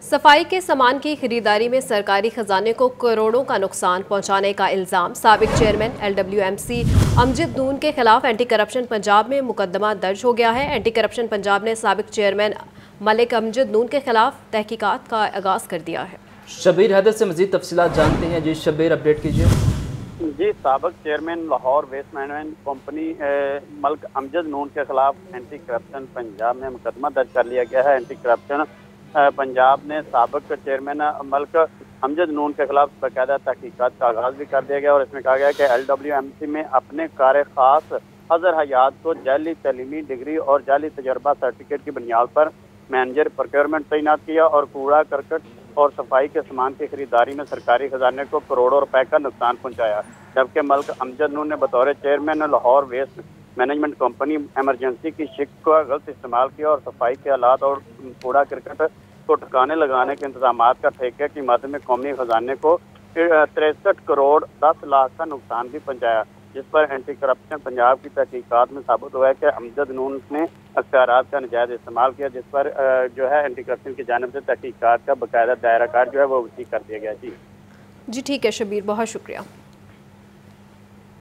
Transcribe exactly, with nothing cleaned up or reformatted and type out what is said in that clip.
صفائی کے سامان کی خریداری میں سرکاری خزانے کو کروڑوں کا نقصان پہنچانے کا الزام۔ سابق chairman L W M C Amjad Noon کے خلاف اینٹی کرپشن پنجاب میں مقدمہ درج ہو گیا ہے۔ اینٹی کرپشن پنجاب نے سابق چیئرمین ملک امجد نون کے خلاف تحقیقات کا آغاز کر دیا ہے۔ شبیر حیدر سے مزید تفصیلات جانتے ہیں۔ جی شبیر، اپڈیٹ کیجیے۔ جی سابق chairman Lahore waste management company Malik Amjad Noon کے خلاف اینٹی کرپشن پنجاب میں مقدمہ درج کر لیا گیا ہے۔ اینٹی کرپشن پنجاب نے سابق چیئرمین ملک امجد نون کے خلاف باقاعدہ تحقیقات کا آغاز بھی کر دیا گیا، اور اس میں کہا گیا کہ ایل ڈبلیو ایم سی میں اپنے کار خاص اظہر حیات کو جعلی تعلیمی ڈگری اور جعلی تجربہ سرٹیفکیٹ کی بنیاد پر مینیجر پروکیورمنٹ تعینات کیا اور کوڑا کرکٹ اور صفائی کے سامان کی خریداری میں سرکاری خزانے کو کروڑوں روپے کا نقصان پہنچایا، جبکہ ملک امجد نون نے بطور chairman Lahore waste management company emergency کی شک کا غلط استعمال کیا اور صفائی کے آلات اور کوڑا کرکٹ کو ٹھکانے لگانے کے انتظامات کا ٹھیکے کی مد میں قومی خزانے کو تریسٹھ کروڑ دس لاکھ کا نقصان بھی پہنچایا، جس پر اینٹی کرپشن پنجاب کی تحقیقات میں ثابت ہوا ہے کہ امجد نون نے اختیارات کا ناجائز استعمال کیا، جس پر جو ہے اینٹی کرپشن کی جانب سے تحقیقات کا باقاعدہ دائرہ کار جو ہے وہ وسیع کر دیا گیا۔ جی جی ٹھیک ہے شبیر، بہت شکریہ۔